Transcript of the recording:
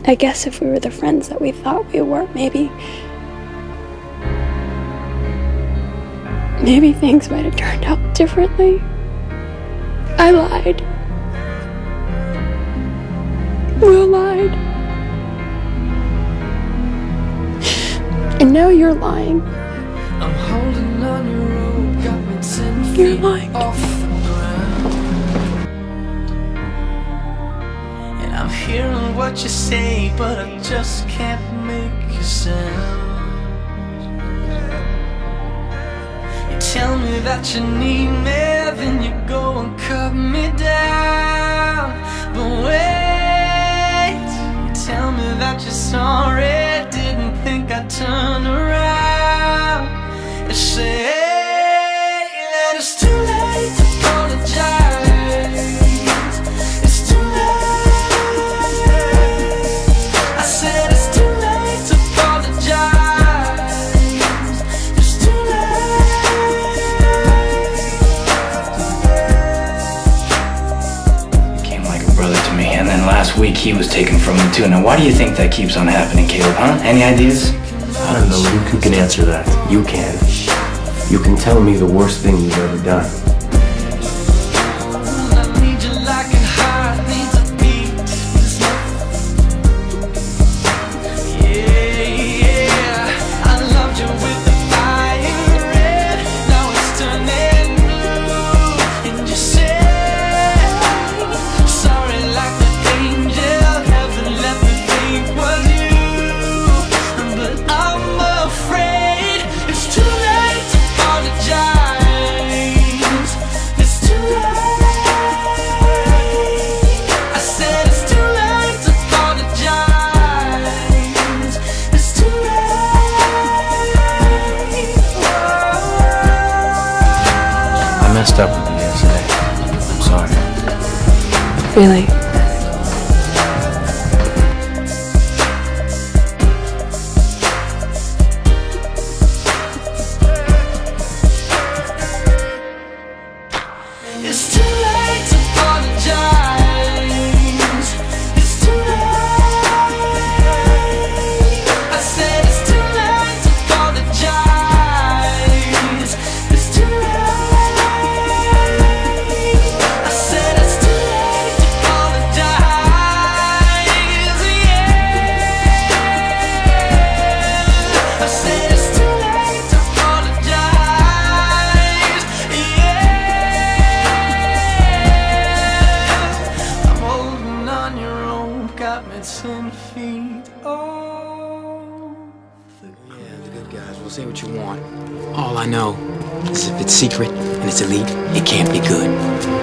I guess if we were the friends that we thought we were, maybe things might have turned out differently. I lied. Will lied. And now you're lying. I'm holding on your rope, got me 10 You're feet lying. off the ground. And I'm hearing what you say, but I just can't make a sound. You tell me that you need me, then you go and cut me down. But wait, you tell me that you're sorry, didn't think I'd turn around. You say that it's too late to apologize. It's too late. I said it's too late to apologize. It's too late. You came like a brother to me, and then last week he was taken from me too. Now why do you think that keeps on happening, Caleb, huh? Any ideas? I don't know who can answer that. You can. You can tell me the worst thing you've ever done. I need you like a heart needs a beat. Yeah, I loved you with the fire red. Now it's turning blue. And you say sorry like the angel heaven let me think was you. But I'm afraid it's too late to apologize. It's too late. I said it's too late to apologize. It's too late. I messed up with you yesterday. I'm sorry. Really? It's too late to apologize. It's too late. I said it's too late to apologize. It's too late. I said it's too late to apologize. Yeah. I said it's too late to apologize. Yeah. I'm holding on your rope, got me 10 feet off the ground. Yeah, the good guys will say what you want. All I know is if it's secret and it's elite, it can't be good.